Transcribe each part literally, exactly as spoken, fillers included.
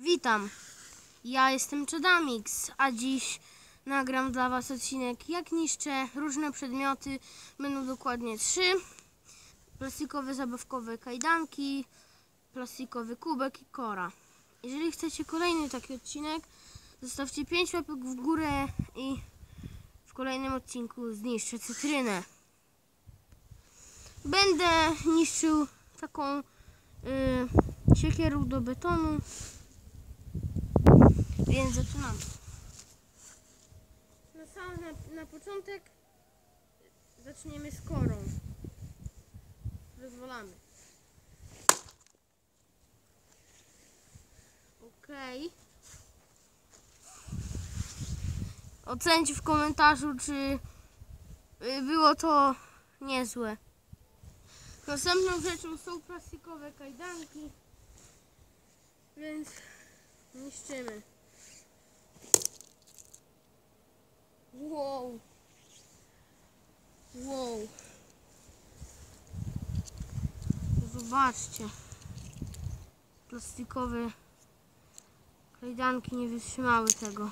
Witam, ja jestem Chadamix, a dziś nagram dla Was odcinek jak niszczę różne przedmioty. Będą dokładnie trzy. Plastikowe, zabawkowe kajdanki, plastikowy kubek i kora. Jeżeli chcecie kolejny taki odcinek, zostawcie pięć łapek w górę i w kolejnym odcinku zniszczę cytrynę. Będę niszczył taką yy, siekierą do betonu. Więc zaczynamy. Na, sam, na, na początek zaczniemy z korą. Rozwalamy. Ok. Ocencie w komentarzu, czy było to niezłe. Następną rzeczą są plastikowe kajdanki, więc niszczymy. Wow. Wow. Zobaczcie. Plastikowe kajdanki nie wytrzymały tego.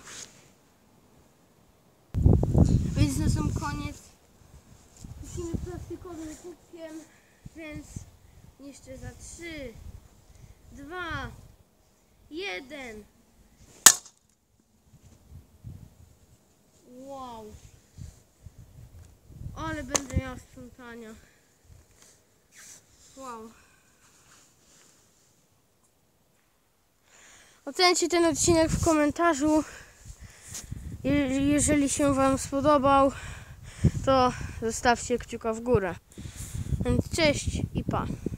Więc na sam koniec musimy plastikowym kubkiem, więc jeszcze za trzy, dwa, jeden. Wow. Ale będę miał sprzątania. Wow. Ocencie ten odcinek w komentarzu. Jeżeli się Wam spodobał, to zostawcie kciuka w górę. Więc cześć i pa.